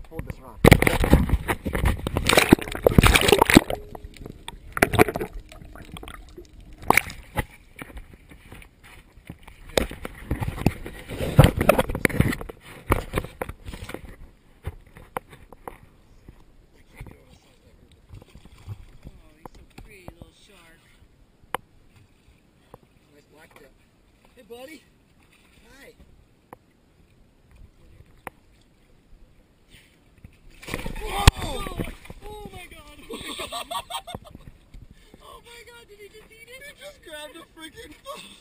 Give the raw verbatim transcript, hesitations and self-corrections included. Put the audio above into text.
hold this rod. Hey, buddy. Hi. Whoa! Oh my god! Oh my god, did he just eat it? He just grabbed a freaking...